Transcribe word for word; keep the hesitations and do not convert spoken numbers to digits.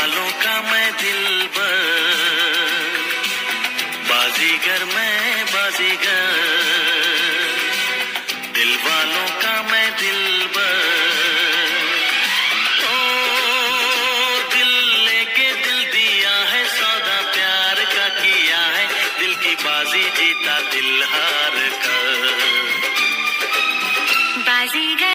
वालों का मैं दिलबर, बाजीगर मैं बाजीगर, दिल वालों का मैं दिलबर। ओ दिल लेके दिल दिया है, सौदा प्यार का किया है, दिल की बाजी जीता दिल हार कर। बाजीगर